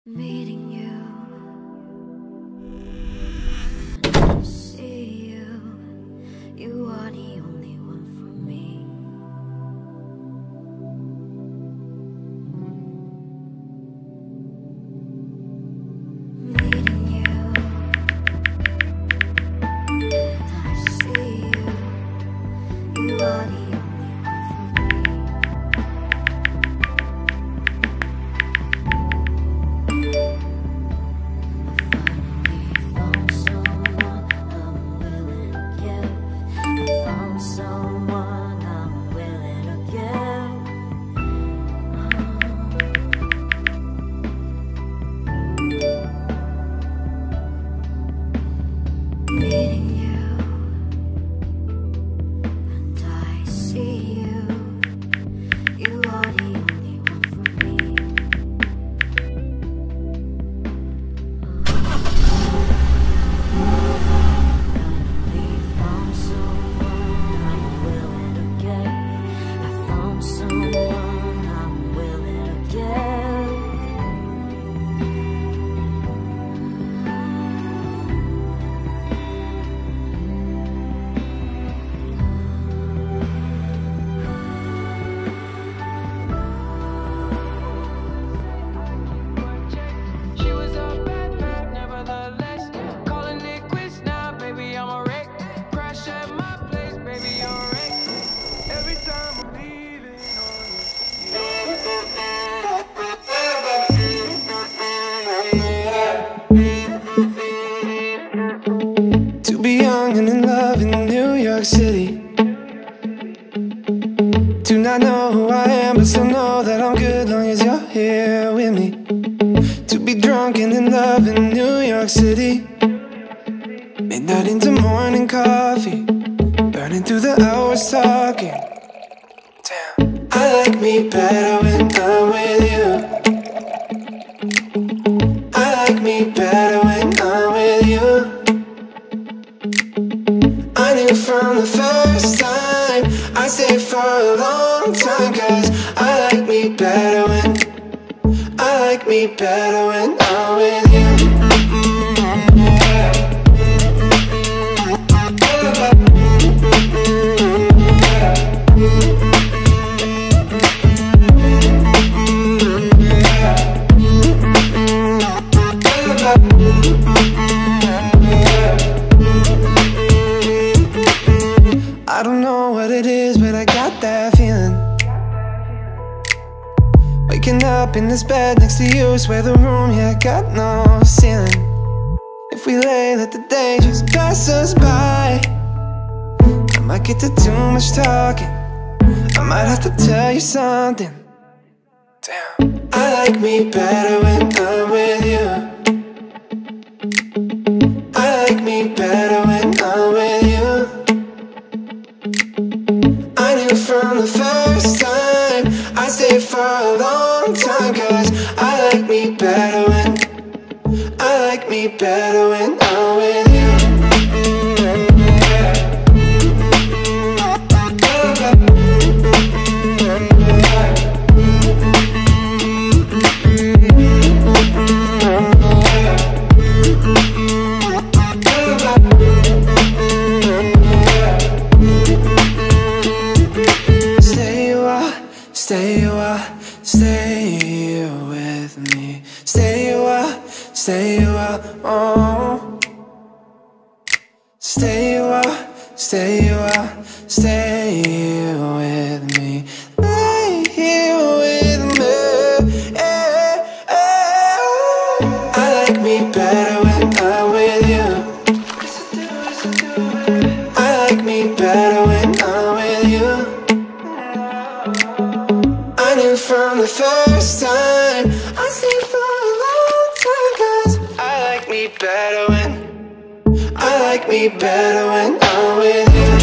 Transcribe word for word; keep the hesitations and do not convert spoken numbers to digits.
Meeting you, I see you, you are the only one for me. Meeting you, I see you, you are the meeting you, and I see you, you are the only one for me. Finally found someone I'm willing to give. I found someone I'm willing to give. To be young and in love in New York City. Do not know who I am, but still know that I'm good long as you're here with me. To be drunk and in love in New York City. Midnight into morning coffee, burning through the hours talking. Damn, I like me better when I'm with you. I like me better when I'm with you. I knew from the first time I stayed for a long time, cause I like me better when I like me better when I'm with you. I don't know what it is, but I got that feeling. Waking up in this bed next to you, swear the room, yeah, got no ceiling. If we lay, let the day just pass us by. I might get to too much talking, I might have to tell you something. Damn, I like me better when I'm with you. I like me better when I'm with you. I knew from the first time I stayed for a long time, cause I like me better when I like me better when I'm with you. Stay a while, stay with me. Stay a while, stay a while, oh. Stay a while, stay a while, stay with me. Lay here with me, yeah, yeah. I like me better when I'm with you. I like me better when I'm with you. I knew from the first time I stayed for a long time, cause I like me better when I like me better when I'm with you.